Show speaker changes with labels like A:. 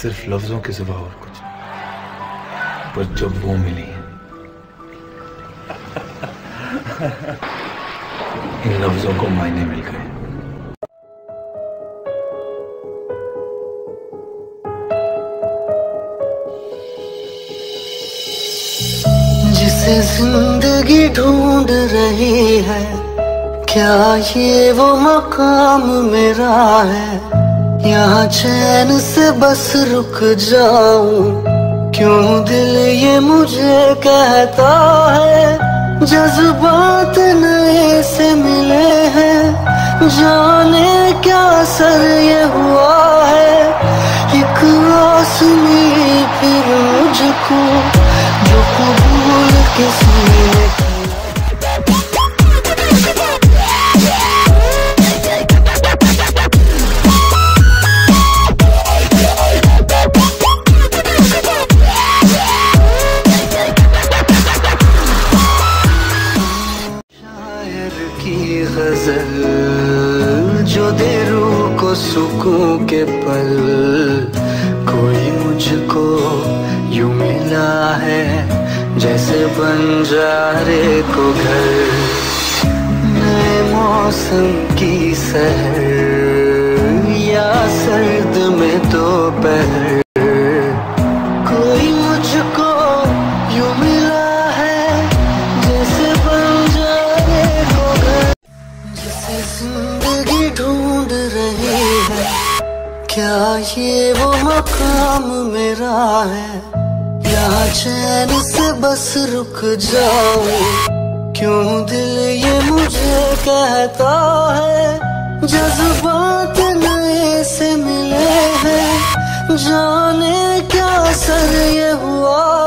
A: सिर्फ लफ्जों के सिवा और कुछ। पर जब वो मिली इन लफ्जों को मायने मिल गए।
B: जिसे जिंदगी ढूंढ रही है, क्या ये वो मकाम मेरा है? यहाँ चैन से बस रुक जाऊं, क्यों दिल ये मुझे कहता है। जज्बात नए से मिले हैं, जाने क्या असर ये हुआ है। एक आसमी फिर मुझको जो कबूल किसी ने गजल जो दे रूह को सुकून के पल। कोई मुझको यूं मिला है जैसे बंजारे को घर। नए मौसम की सहर या सर्द में दोपहर। कोई मुझको यूं मिला है जैसे बंजारे को घर। जिसे जिंदगी ढूंढ रही है, क्या ये वो मकाम मेरा है? यहाँ चैन से बस रुक जाऊं, क्यों दिल ये मुझे कहता है। जज्बात नए से मिले हैं, जाने क्या असर ये हुआ